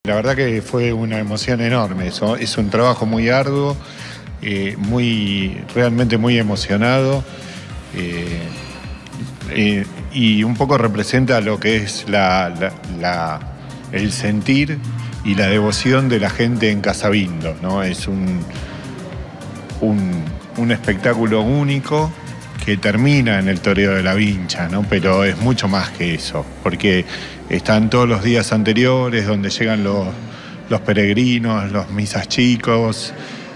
la verdad que fue una emoción enorme. Eso es un trabajo muy arduo, realmente muy emocionado, y un poco representa lo que es el sentir y la devoción de la gente en Casabindo, ¿no? Es un espectáculo único que termina en el Toreo de la Vincha, ¿no? Pero es mucho más que eso, porque están todos los días anteriores donde llegan los peregrinos, los misas chicos,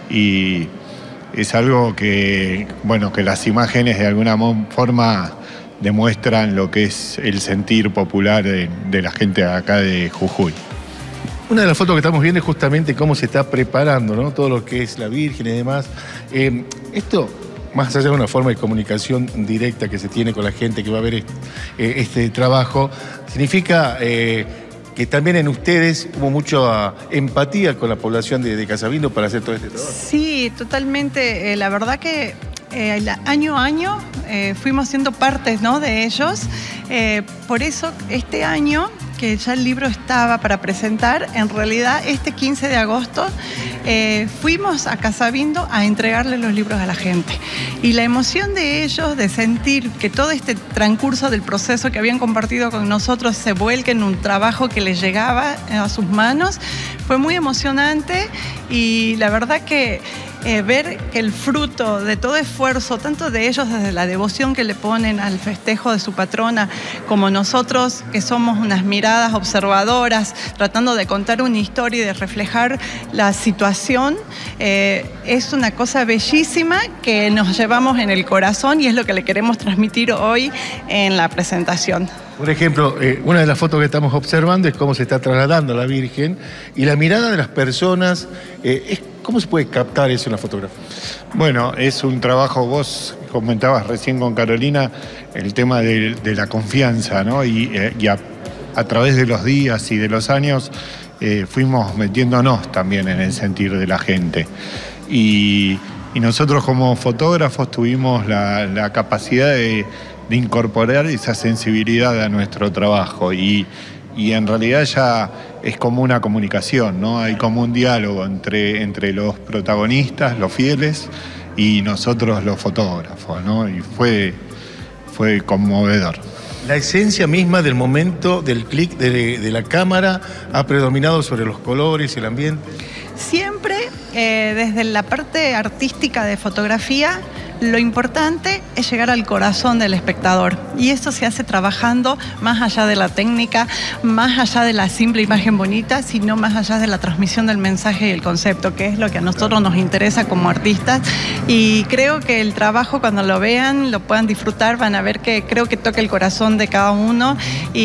y es algo que, bueno, que las imágenes de alguna forma demuestran lo que es el sentir popular de la gente acá de Jujuy. Una de las fotos que estamos viendo es justamente cómo se está preparando, ¿no? Todo lo que es la Virgen y demás. Esto, más allá de una forma de comunicación directa que se tiene con la gente que va a ver este trabajo, significa que también en ustedes hubo mucha empatía con la población de Casabindo para hacer todo este trabajo. Sí, totalmente. La verdad que año a año fuimos siendo partes, ¿no?, de ellos. Por eso este año, que ya el libro estaba para presentar, en realidad este 15 de agosto fuimos a Casabindo a entregarle los libros a la gente. Y la emoción de ellos de sentir que todo este transcurso del proceso que habían compartido con nosotros se vuelque en un trabajo que les llegaba a sus manos fue muy emocionante, y la verdad que ver que el fruto de todo esfuerzo, tanto de ellos desde la devoción que le ponen al festejo de su patrona, como nosotros que somos unas miradas observadoras, tratando de contar una historia y de reflejar la situación, es una cosa bellísima que nos llevamos en el corazón, y es lo que le queremos transmitir hoy en la presentación. Por ejemplo, una de las fotos que estamos observando es cómo se está trasladando la Virgen, y la mirada de las personas, ¿cómo se puede captar eso en la fotografía? Bueno, es un trabajo, vos comentabas recién con Carolina, el tema de la confianza, ¿no? Y a través de los días y de los años fuimos metiéndonos también en el sentir de la gente. Y nosotros como fotógrafos tuvimos la capacidad de incorporar esa sensibilidad a nuestro trabajo, y en realidad ya es como una comunicación, ¿no? Hay como un diálogo entre los protagonistas, los fieles, y nosotros los fotógrafos, ¿no? Y fue conmovedor. La esencia misma del momento, del clic de la cámara, ha predominado sobre los colores y el ambiente. Siempre, desde la parte artística de fotografía, lo importante es llegar al corazón del espectador, y eso se hace trabajando más allá de la técnica, más allá de la simple imagen bonita, sino más allá de la transmisión del mensaje y el concepto, que es lo que a nosotros nos interesa como artistas. Y creo que el trabajo, cuando lo vean, lo puedan disfrutar, van a ver que creo que toca el corazón de cada uno,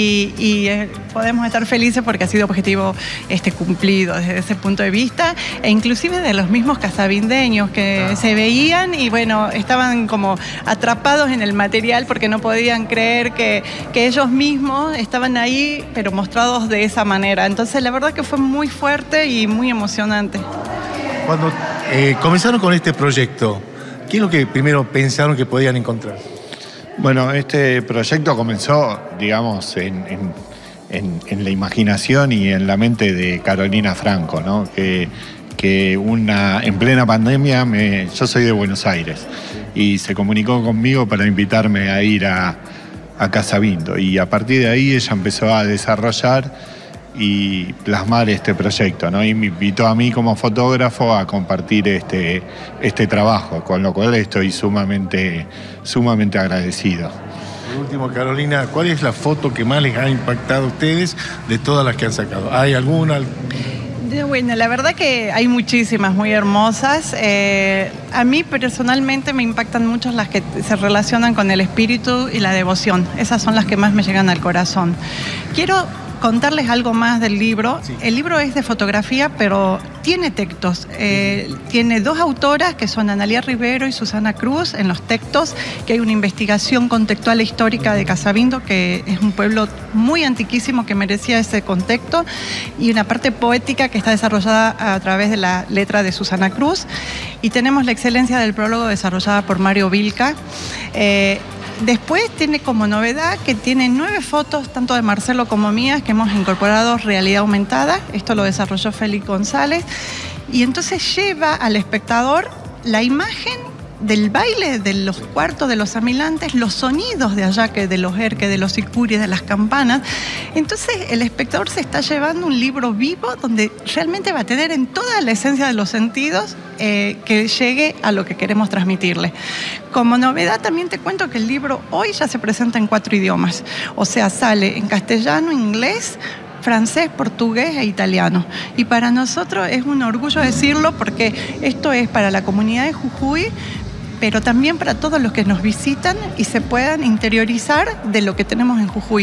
y podemos estar felices porque ha sido objetivo cumplido desde ese punto de vista, e inclusive de los mismos casabindeños que se veían y bueno, estaban como atrapados en el material porque no podían creer que ellos mismos estaban ahí, pero mostrados de esa manera. Entonces la verdad que fue muy fuerte y muy emocionante. Cuando comenzaron con este proyecto, ¿qué es lo que primero pensaron que podían encontrar? Bueno, este proyecto comenzó, digamos, en la imaginación y en la mente de Carolina Franco, ¿no? Que en plena pandemia, yo soy de Buenos Aires, y se comunicó conmigo para invitarme a ir a Casabindo, y a partir de ahí ella empezó a desarrollar y plasmar este proyecto, ¿no? Y me invitó a mí como fotógrafo a compartir este trabajo, con lo cual estoy sumamente agradecido. Por último, Carolina, ¿cuál es la foto que más les ha impactado a ustedes de todas las que han sacado? ¿Hay alguna? Bueno, la verdad que hay muchísimas muy hermosas. A mí personalmente me impactan mucho las que se relacionan con el espíritu y la devoción. Esas son las que más me llegan al corazón. Quiero contarles algo más del libro. Sí. El libro es de fotografía, pero tiene textos. Tiene dos autoras, que son Analía Rivero y Susana Cruz, en los textos, que hay una investigación contextual e histórica de Casabindo, que es un pueblo muy antiquísimo que merecía ese contexto, y una parte poética que está desarrollada a través de la letra de Susana Cruz. Y tenemos la excelencia del prólogo desarrollada por Mario Vilca. Después tiene como novedad que tiene 9 fotos, tanto de Marcelo como mías, que hemos incorporado realidad aumentada. Esto lo desarrolló Félix González. Y entonces lleva al espectador la imagen del baile de los cuartos de los amilantes, los sonidos de allá, que de los erques, de los sicuris, de las campanas. Entonces el espectador se está llevando un libro vivo donde realmente va a tener en toda la esencia de los sentidos que llegue a lo que queremos transmitirle. Como novedad también te cuento que el libro hoy ya se presenta en 4 idiomas, o sea, sale en castellano, inglés, francés, portugués e italiano. Y para nosotros es un orgullo decirlo porque esto es para la comunidad de Jujuy, pero también para todos los que nos visitan y se puedan interiorizar de lo que tenemos en Jujuy.